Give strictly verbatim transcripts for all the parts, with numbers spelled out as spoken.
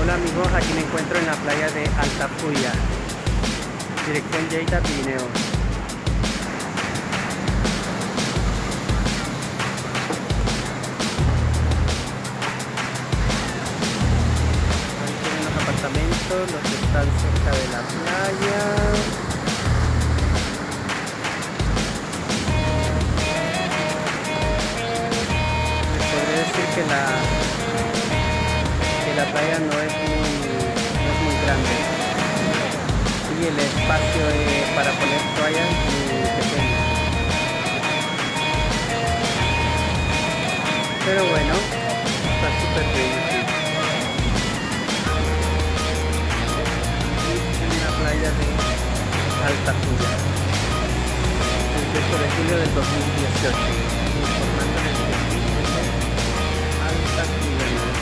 Hola amigos, aquí me encuentro en la playa de Altafulla, dirección Lleida, Pirineos. Ahí tienen los apartamentos, los que están cerca de la playa. Les podría decir que la la playa no es muy, no es muy grande y el espacio eh, para poner toallas es muy pequeño, pero bueno, está súper bien aquí en la playa de Altafulla, el dieciocho de julio del dos mil dieciocho, informándoles de Altafulla.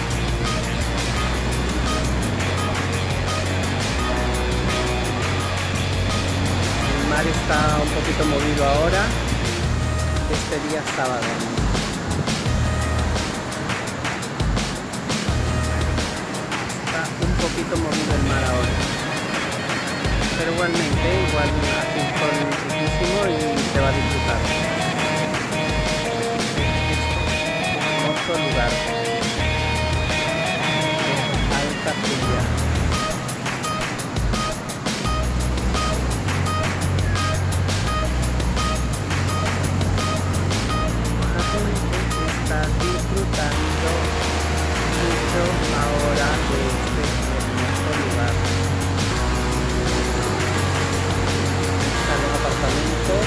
El mar está un poquito movido ahora, este día sábado. Está un poquito movido el mar ahora, pero igualmente, igual hace un sol riquísimo y se va a disfrutar. Es un hermoso lugar, Altafulla. Está disfrutando mucho ahora de este hermoso lugar. Están los apartamentos.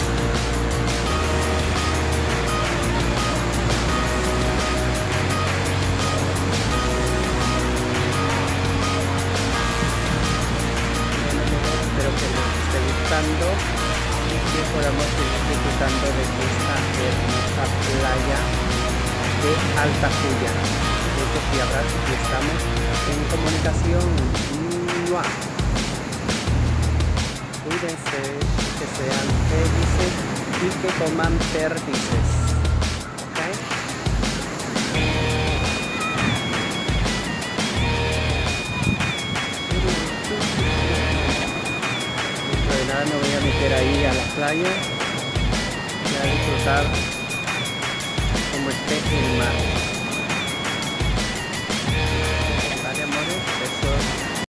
Espero que les esté gustando y que podamos seguir disfrutando de esta hermosa playa de Altafulla. Muchos y abrazos y estamos en comunicación. ¡Mua! Cuídense, que sean felices y que coman perdices. ¿Ok? Dentro de nada me voy a meter ahí a la playa y a disfrutar como esté el mar.